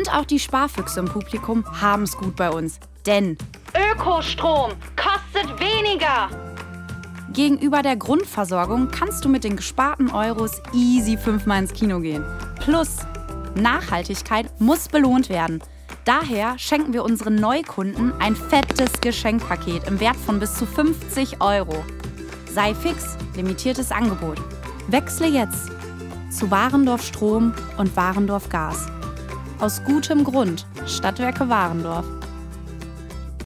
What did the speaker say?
Und auch die Sparfüchse im Publikum haben es gut bei uns. Denn Ökostrom kostet weniger. gegenüber der Grundversorgung kannst du mit den gesparten Euros easy 5-mal ins Kino gehen. Plus, Nachhaltigkeit muss belohnt werden. Daher schenken wir unseren Neukunden ein fettes Geschenkpaket im Wert von bis zu 50 €. Sei fix, limitiertes Angebot. Wechsle jetzt zu Warendorf Strom und Warendorf Gas. Aus gutem Grund, Stadtwerke Warendorf.